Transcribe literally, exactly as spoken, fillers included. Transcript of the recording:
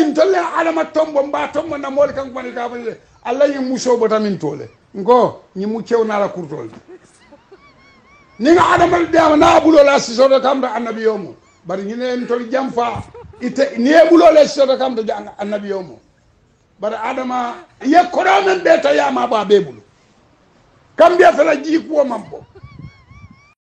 in tolle adama tombo mba tombo na mol kan bani ka bani Allah yi muso bota min tole ngo ni mu cew na la kurtol ni nga adama de na bulo la si sodo kam da annabi yomo bari ni ne tol jamfa ite ni e bulo la si sodo kam da annabi yomo bari adama ye kodo men be ta yama ba be bulo kam be fala ji ko mambo